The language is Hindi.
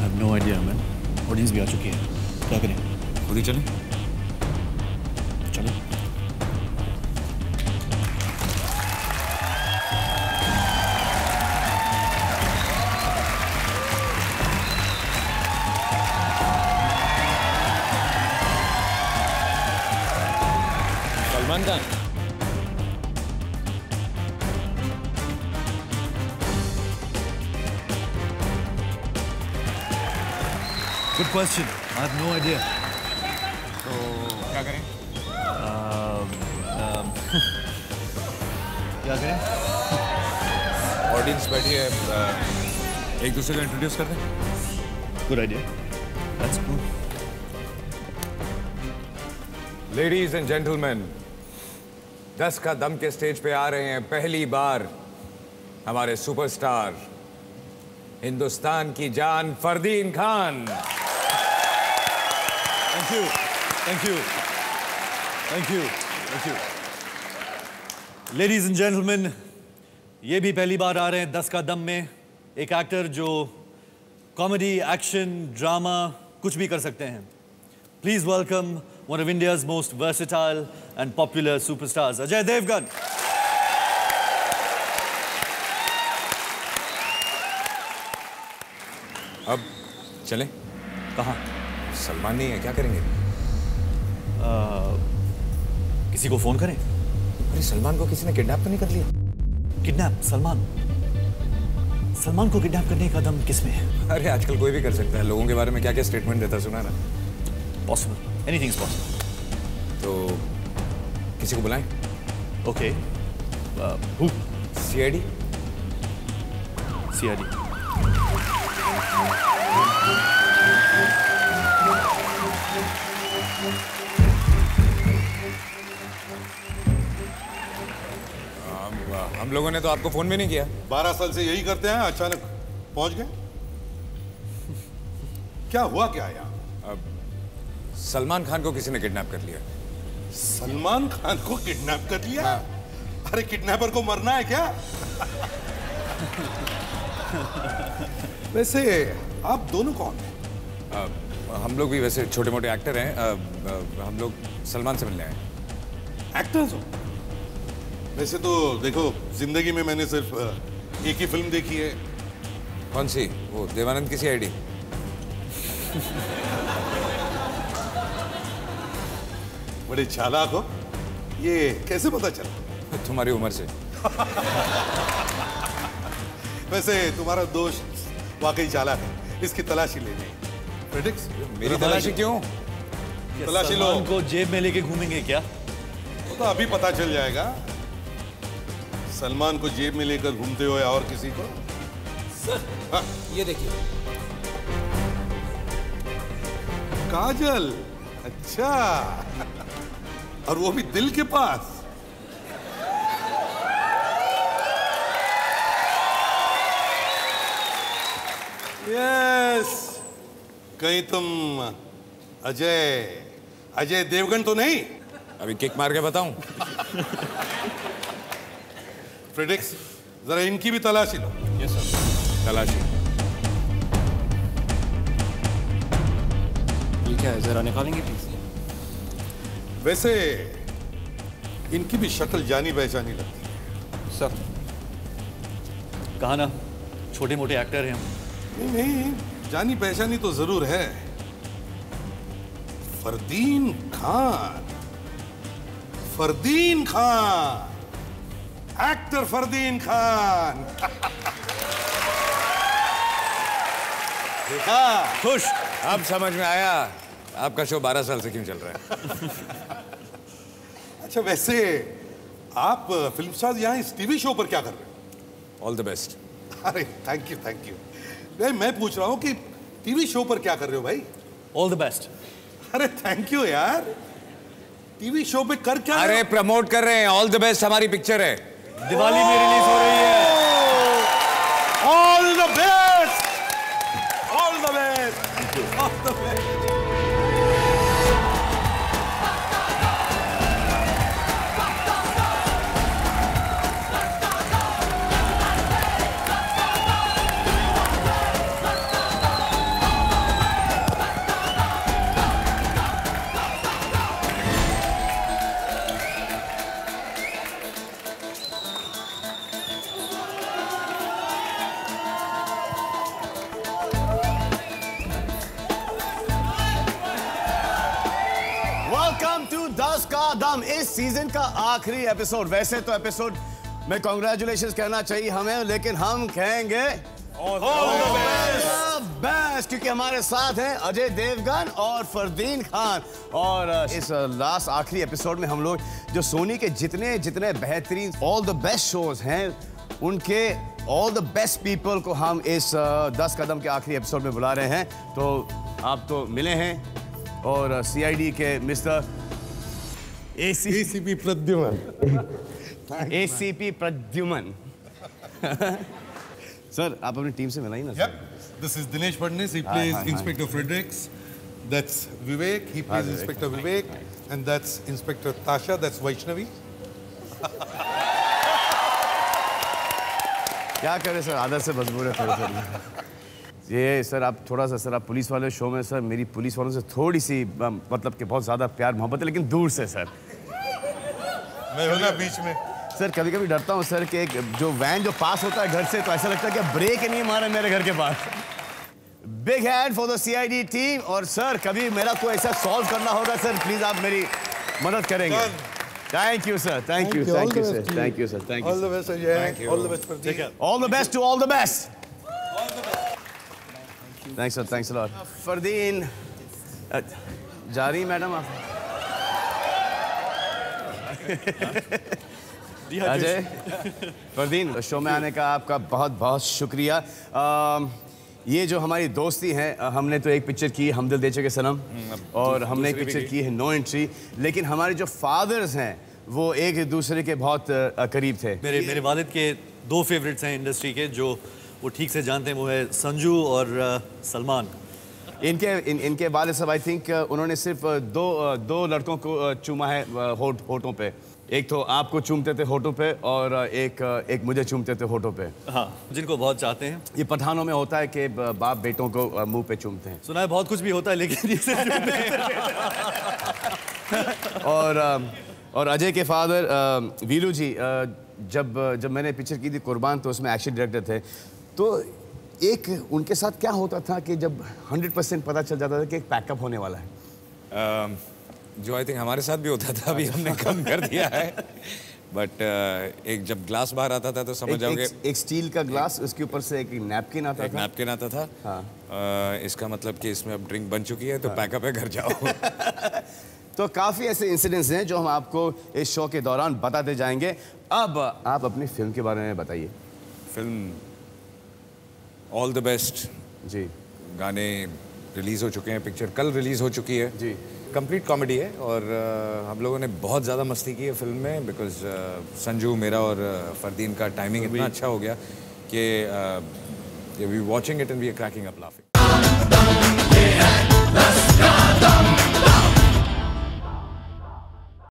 have no idea, man. Audience भी आ चुकी है, क्या करें? खुद ही चलें? चलो। Salman Khan. Good question. I have no idea. तो क्या करें? क्या करें? ऑडियंस बैठी है, एक दूसरे को इंट्रोड्यूस कर दें। Good idea. That's cool. Ladies and gentlemen, 10 का दम के स्टेज पे आ रहे हैं पहली बार हमारे सुपरस्टार, हिंदुस्तान की जान Fardeen Khan. Thank you. Thank you. Thank you. Thank you. Ladies and gentlemen, ये भी पहली बार आ रहे हैं 10 का दम में, एक एक्टर जो कॉमेडी, एक्शन, ड्रामा कुछ भी कर सकते हैं। Please welcome one of India's most versatile and popular superstars, Ajay Devgan. अब चलें? कहाँ? सलमान नहीं है, क्या करेंगे? किसी को फोन करें? अरे सलमान को किसी ने किडनैप तो नहीं कर लिया? किडनैप? सलमान को किडनैप करने का दम किसमें है? अरे आजकल कोई भी कर सकता है, लोगों के बारे में क्या क्या स्टेटमेंट देता सुना ना। Possible. Anything is possible. तो किसी को बुलाएं? Okay. Who? CID? CID. हम लोगों ने तो आपको फोन भी नहीं किया। 12 साल से यही करते हैं, अचानक पहुंच गए। क्या हुआ क्या यहाँ? सलमान खान को किसी ने किडनैप कर लिया। सलमान खान को किडनैप कर लिया? अरे किडनैपर को मरना है क्या? वैसे आप दोनों कौन हैं? हम लोग भी वैसे छोटे मोटे एक्टर हैं। हम लोग सलमान से मिलने आए। एक्टर्स हो? वैसे तो देखो, जिंदगी में मैंने सिर्फ एक ही फिल्म देखी है। कौन सी? वो देवानंद की CID? बड़े चालाक हो, ये कैसे पता चला? तुम्हारी उम्र से। वैसे तुम्हारा दोस्त वाकई चालाक है, इसकी तलाशी लेनी। प्रेडिक्स? मेरी तलाशी क्यों? तलाशी लो। सलमान को जेब में लेके घूमेंगे क्या? वो तो अभी पता चल जाएगा। सलमान को जेब में लेकर घूमते हो या और किसी को? सर, हाँ, ये देखिए। काजल? अच्छा। और वो भी दिल के पास। यस। कहीं तुम अजय देवगन तो नहीं? अभी किक मार के बताऊं? फ्रेडिक्स, जरा इनकी भी तलाशी लो। Yes sir. तलाशी? ये क्या है, जरा निकालेंगे प्लीज? वैसे इनकी भी शक्ल जानी पहचानी लगती है। सर कहा ना, छोटे मोटे एक्टर हैं हम। नहीं, जानी पहचानी तो जरूर है। फरदीन खान, फरदीन खान, एक्टर फरदीन खान। देखा? खुश? अब समझ में आया आपका शो 12 साल से क्यों चल रहा है। अच्छा, वैसे आप फिल्म स्टार यहाँ इस टीवी शो पर क्या कर रहे हो? All the best. अरे थैंक यू, थैंक यू। मैं पूछ रहा हूँ कि टीवी शो पर क्या कर रहे हो भाई? All the best. अरे थैंक यू यार। टीवी शो पे कर क्या? अरे प्रमोट कर रहे हैं। ऑल द बेस्ट हमारी पिक्चर है, दिवाली में रिलीज हो रही है। All the best, all the best, all the best. 10 का दम इस सीजन का आखिरी एपिसोड। वैसे तो एपिसोड में कांग्रेचुलेशंस कहना चाहिए हमें, लेकिन हम कहेंगे बेस्ट, क्योंकि हमारे साथ हैं अजय देवगन और फरदीन खान। और इस लास्ट आखिरी एपिसोड में हम लोग जो सोनी के जितने जितने बेहतरीन ऑल द बेस्ट शोज हैं, उनके ऑल द बेस्ट पीपल को हम इस 10 कदम के आखिरी एपिसोड में बुला रहे हैं। तो आप तो मिले हैं, और सीआईडी के mister ACP Pradyuman. ACP Pradyuman sir, आप अपनी टीम से मिला ही ना? Yep. This is Dinesh Padnis. He plays Inspector Fredericks. That's Vivek. He plays Inspector Vivek. And that's Inspector Tasha. That's Vaishnavi. क्या करें सर, आदत से मजबूर है फिर। ये सर आप थोड़ा सा, सर आप पुलिस वाले शो में, सर मेरी पुलिस वालों से थोड़ी सी मतलब कि बहुत ज़्यादा प्यार मोहब्बत है, लेकिन दूर से सर। मैं हूँ ना बीच में। सर कभी कभी डरता हूँ सर कि एक जो वैन जो पास होता है घर से, तो ऐसा लगता है कि ब्रेक ही नहीं मारा मेरे घर के पास। Big hand for the CID team. और सर कभी मेरा कोई ऐसा सॉल्व करना होगा सर, प्लीज आप मेरी मदद करेंगे। Thank you sir, thank you, thank you sir, thank you sir, thank you. All the best, Ajay. All the best for you. All the best to all the best. Thanks sir, thanks a lot. Fardeen जा रही मैडम आप? अजय, फरदीन, शो में आने का आपका बहुत बहुत शुक्रिया। ये जो हमारी दोस्ती है, हमने तो एक पिक्चर की हम दिल दे चुके सनम, और हमने एक पिक्चर की है नो एंट्री, लेकिन हमारे जो फादर्स हैं वो एक दूसरे के बहुत करीब थे। मेरे वालिद के 2 फेवरेट्स हैं इंडस्ट्री के, जो वो ठीक से जानते हैं, वो है संजू और सलमान। इनके वालिद साहब, आई थिंक उन्होंने सिर्फ दो लड़कों को चूमा है होठों पे। एक तो आपको चूमते थे होठों पे, और एक मुझे चूमते थे होठों पे। हाँ, जिनको बहुत चाहते हैं। ये पठानों में होता है कि बाप बेटों को मुंह पे चूमते हैं। सुना है बहुत कुछ भी होता है, लेकिन ये सिर्फ और अजय के फादर वीरू जी, जब मैंने पिक्चर की थी कुर्बान, तो उसमें एक्शन डायरेक्टर थे। तो एक उनके साथ क्या होता था कि जब 100% पता चल जाता था कि एक पैकअप होने वाला है, जो आई थिंक हमारे साथ भी होता था, अभी हमने कम कर दिया है। बट एक जब ग्लास बाहर आता था तो समझ जाओगे, एक स्टील का ग्लास, उसके ऊपर से एक नैपकिन आता था। नैपकिन आता था। हाँ। इसका मतलब कि इसमें अब ड्रिंक बन चुकी है, तो पैकअप है, घर जाओ। तो काफ़ी ऐसे इंसिडेंट्स हैं जो हम आपको इस शो के दौरान बताते जाएंगे। अब आप अपनी फिल्म के बारे में बताइए। Film all the best ji, गाने रिलीज़ हो चुके हैं, पिक्चर कल रिलीज़ हो चुकी है जी। कंप्लीट कॉमेडी है, और हम लोगों ने बहुत ज़्यादा मस्ती की है फिल्म में, बिकॉज संजू, मेरा और फरदीन का टाइमिंग इतना अच्छा हो गया कि we watching it and we are cracking up laughing.